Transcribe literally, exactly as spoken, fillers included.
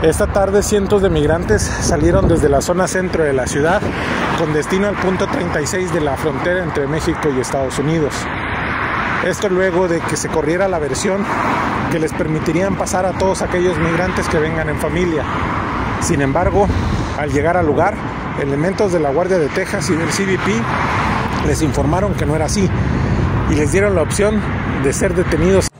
Esta tarde cientos de migrantes salieron desde la zona centro de la ciudad con destino al punto treinta y seis de la frontera entre México y Estados Unidos. Esto luego de que se corriera la versión que les permitirían pasar a todos aquellos migrantes que vengan en familia. Sin embargo, al llegar al lugar, elementos de la Guardia de Texas y del C B P les informaron que no era así y les dieron la opción de ser detenidos